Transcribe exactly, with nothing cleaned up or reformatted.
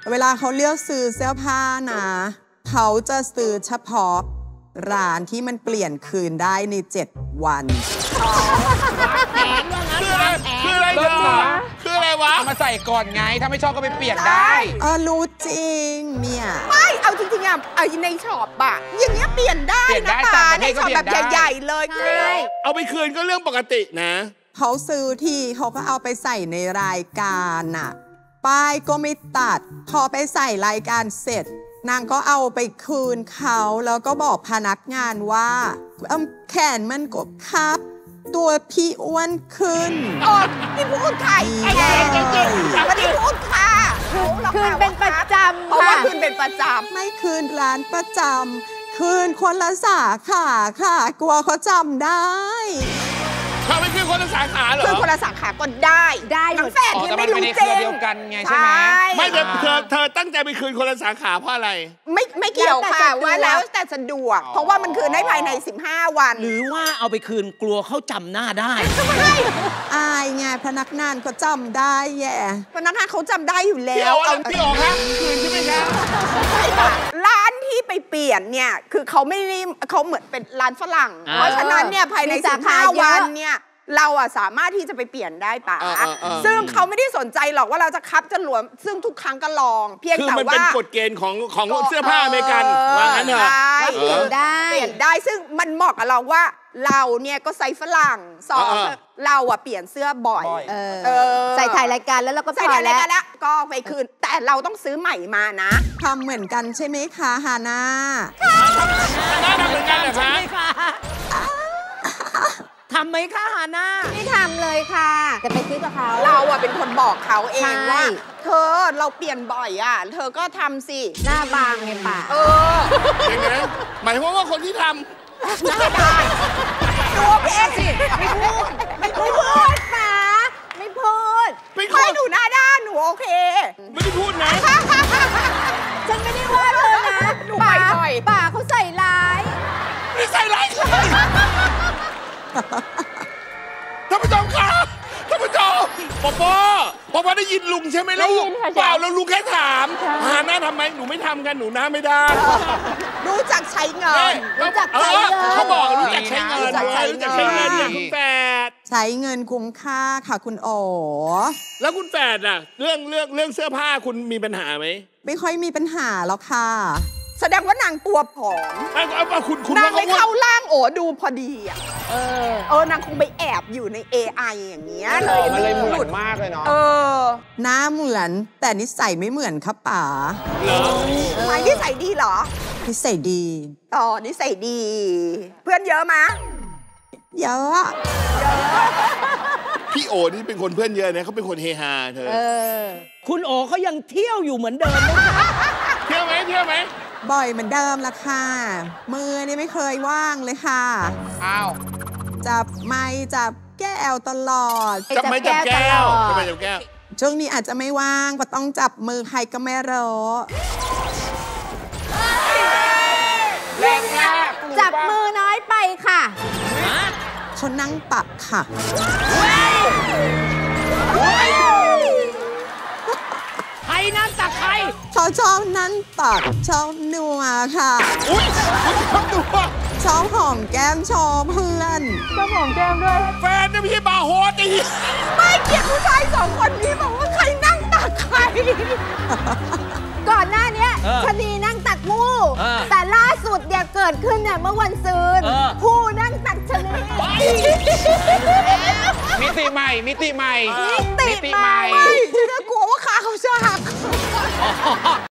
เวลาเขาเลือกซื้อเสื้อผ้านะเขาจะซื้อเฉพาะร้านที่มันเปลี่ยนคืนได้ในเจ็ดวันคืออะไรคืออะไรเธอคืออะไรวะเอามาใส่ก่อนไงถ้าไม่ชอบก็ไปเปลี่ยนได้เออรู้จริงเนี่ยไม่เอาจริงๆอ่ะเอาในช็อปอะอย่างเงี้ยเปลี่ยนได้นะตาในช็อปแบบใหญ่ๆเลยเอาไปคืนก็เรื่องปกตินะเขาซื้อที่เขาก็เอาไปใส่ในรายการน่ะป้ายก็ไม่ตัดพอไปใส่รายการเสร็จนางก็เอาไปคืนเขาแล้วก็บอกพนักงานว่าแขนมันกบครับตัวพี่อ้วนขึ้นโอ้พี่พูดใครไอ้เก่งเก่งวันนี้พูดค่ะคืนเป็นประจำเพราะว่าคืนเป็นประจำไม่คืนร้านประจำคืนคนละสาขาค่ะกลัวเขาจำได้เขาไม่คือคนละสาขาเหรอคือคนละสาขาก็ได้ได้ทั้งแฟนที่ไม่รู้จริงเดียวกันไงใช่ไหมไม่เธอเธอตั้งใจไปคืนคนละสาขาเพราะอะไรไม่ไม่เกี่ยวค่ะว่าแล้วแต่สะดวกเพราะว่ามันคืนได้ภายในสิบห้าวันหรือว่าเอาไปคืนกลัวเขาจำหน้าได้อายไงพนักงานก็จำได้แย่พนักงานเขาจำได้อยู่แล้วเอาพี่ออกนะคืนใช่ไหมครับร้านที่ไปเปลี่ยนเนี่ยคือเขาไม่ได้เขาเหมือนเป็นร้านฝรั่งเพราะฉะนั้นเนี่ยภายในสิบห้าวันเนี่ยเราอะสามารถที่จะไปเปลี่ยนได้ป่ะซึ่งเขาไม่ได้สนใจหรอกว่าเราจะคับจะหลวมซึ่งทุกครั้งก็ลองเพียงแต่ว่าคือมันเป็นกฎเกณฑ์ของของเสื้อผ้าอเมริกันว่างั้นเหรอเปลี่ยนได้เปลี่ยนได้ซึ่งมันเหมาะกับเราว่าเราเนี่ยก็ไซส์ฝรั่งสองเราอะเปลี่ยนเสื้อบ่อยใส่ถ่ายรายการแล้วเราก็ใส่ถ่ายรายการแล้วก็ไปคืนแต่เราต้องซื้อใหม่มานะทำเหมือนกันใช่ไหมคะฮาน่าทำเหมือนกันเหรอคะทำไหมคะฮาน่าไม่ทำเลยค่ะแต่ไปซื้อกับเขาเราอะเป็นคนบอกเขาเองว่าเธอเราเปลี่ยนบ่อยอะเธอก็ทำสิหน้าบางไงป่ะเอออย่างนั้นหมายความว่าคนที่ทำหน้าบางดูเพศสิไม่พูดไม่พูดป่ะไม่พูดไม่หนูหน้าด้านหนูโอเคไม่ได้พูดนะฉันไม่ได้ว่าเธอนะป่าป่าเขาใส่ร้ายไม่ใส่ร้ายเลยท่านผู้ชมครับท่านผู้ชมปอปอปอปอได้ยินลุงใช่ไหมลูกเปล่าแล้วลุงแค่ถามหาหน้าทำไมหนูไม่ทำกันหนูหน้าไม่ได้รู้จักใช้เงินรู้จักใช้เงินเขาบอกรู้จักใช้เงินรู้จักใช้เงินเนี่ยคุณแฝดใช้เงินคุ้มค่าค่ะคุณโอแล้วคุณแฝดอะเรื่องเรื่องเรื่องเสื้อผ้าคุณมีปัญหาไหมไม่ค่อยมีปัญหาหรอกค่ะแสดงว่านางตัวผอมนางไม่เข้าร่างโอดูพอดีอ่ะเออเออนางคงไปแอบอยู่ใน เอ ไอ อย่างเงี้ยเลยมันเลยเหมือนมากเลยเนาะเออหน้าเหมือนแต่นิสัยไม่เหมือนครับป๋าเหรอทำไมนิสัยดีเหรอนิสัยดีอ๋อนิสัยดีเพื่อนเยอะมะเยอะเยอะพี่โอนี่เป็นคนเพื่อนเยอะนะเขาเป็นคนเฮฮาเธอคุณโอเขายังเที่ยวอยู่เหมือนเดิมไหมเที่ยวไหมเที่ยวไหมบ่อยเหมือนเดิมละค่ะมือนี่ไม่เคยว่างเลยค่ะอ้าวจับไม้จับแก้วตลอดจับไม้จับแก้วจับไม้จับแก้วช่วงนี้อาจจะไม่ว่างก็ต้องจับมือใครก็ไม่รู้แรงมากจับมือน้อยไปค่ะเขานั่งปักค่ะใครนั่งตักใครเขาชอบนั่งตักชอบนัวค่ะอุ้ยชอบนัวชอบหอมแก้มชอบเพื่อนชอบหอมแก้มด้วยแฟนนี่ไม่ใช่บาร์โฮสดิไม่เกลียดผู้ชายสองคนนี้บอกว่าใครนั่งตักใครก่อนหน้านี้ชนีนั่งตักมูแต่ล่าสุดเนี่ยเกิดขึ้นเนี่ยเมื่อวันซืนผู้นั่งตักชนีมิติใหม่มิติใหม่มิติใหม่ฉันกลัวว่าขาเขาจะหัก